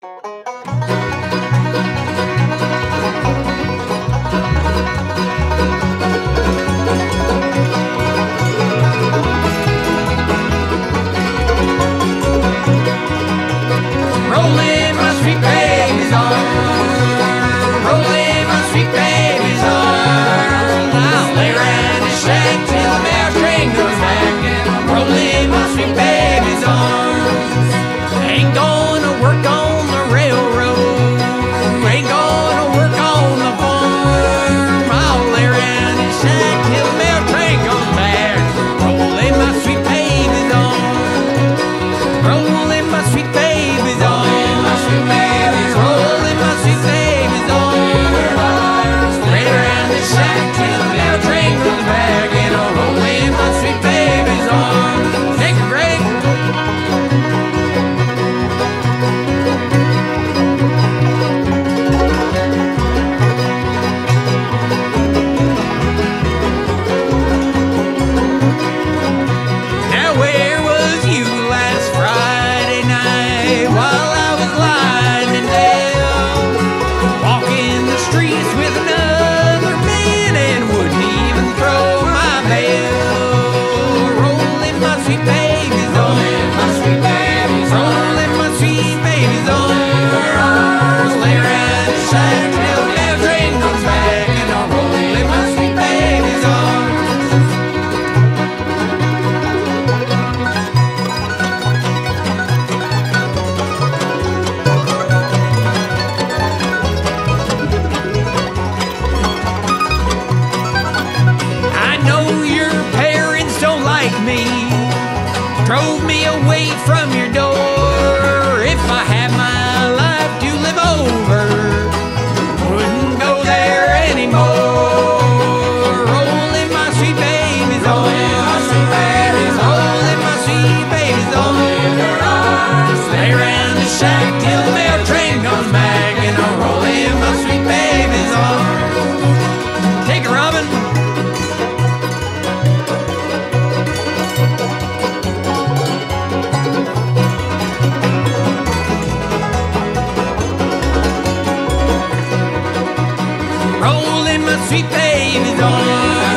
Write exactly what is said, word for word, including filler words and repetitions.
Rolling my sweet baby's arms, rolling my sweet baby's arms. I'll lay around the shack till the mail train goes back, and I'm rolling my sweet baby's arms. Ain't gonna work on the railroad, ain't gonna work on the farm. I'll lay around the shack till the mail train goes back, rolling my sweet baby's arms, rolling my sweet baby's arms. Sweet baby's rolling my sweet baby's arms. Lay around the shack till the mail train goes back, and I'll roll in my sweet baby's arms. Take a break. Now where was you last Friday night while I was lying down, walking the streets with another man and wouldn't even throw my bell? Rolling my sweet baby's arms, my sweet baby's rolling my sweet baby's arms. Lay around the shack till the mail train comes back, and I'll roll in my sweet baby's arms. I know your parents don't like me, drove me away from your door. If I had my life to live over, wouldn't go there anymore. Rolling my sweet baby's arms, rolling my sweet baby's arms. Lay around the shack till the mail train comes back, and I'll roll in my sweet baby's arms. Take it, Robin. Rolling my sweet baby's arms.